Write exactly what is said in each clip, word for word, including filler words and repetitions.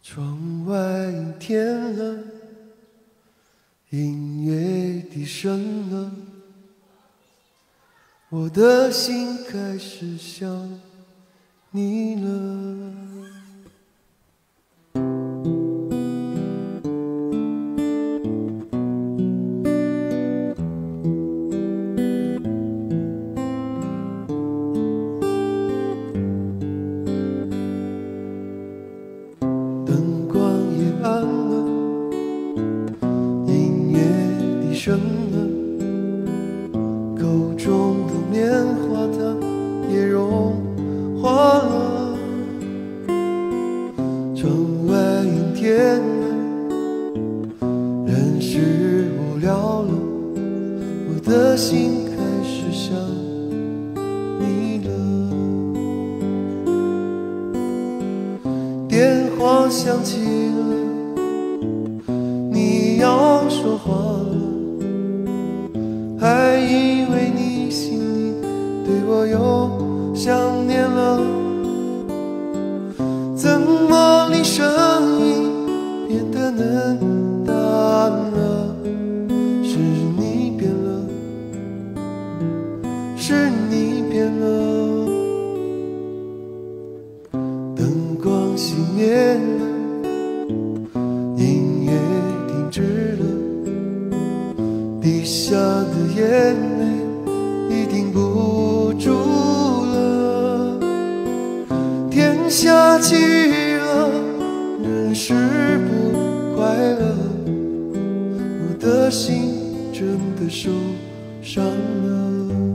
窗外阴天了，音乐低声了，我的心开始想你了。灯光也暗了，音乐低声了，口中的棉花糖也融化了。窗外阴天了，人是无聊了，我的心开始想你了。电话响起了，你要说话了，还以为你心里对我又想念了，怎么你声音变得冷淡了？是你变了，是你变了。灯光熄灭了，音乐停止了，滴下的眼泪已停不住了。天下起雨了，人是不快乐，我的心真的受伤了。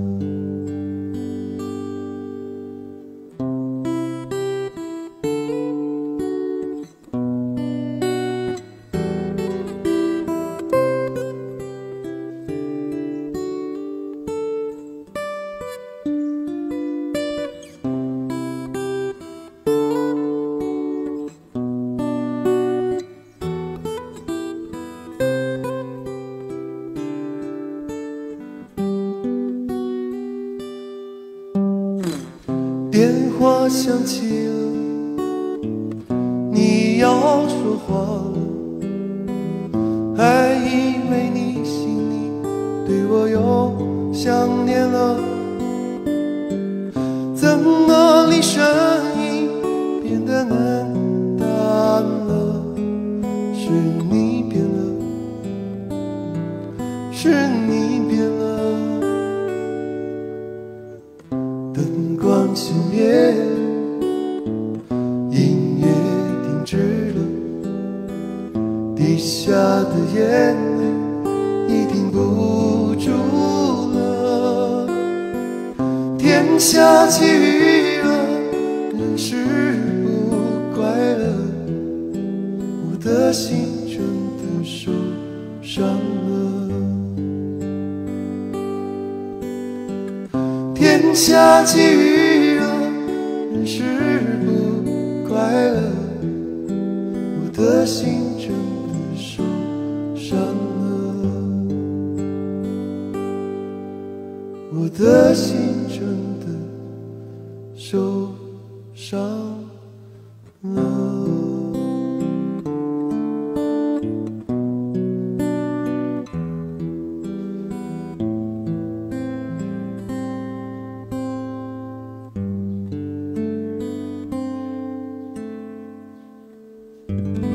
电话响起了，你要说话了，还以为你心里对我又想念了，怎么你声音变得冷淡了？是你变了，是你变了。灯光熄灭了，音乐停止了，滴下的眼泪已停不住了。天下起雨了，人是不快乐，我的心真的受伤了。天下起雨了，人是不快乐，我的心真的受伤了，我的心真的受伤了。嗯。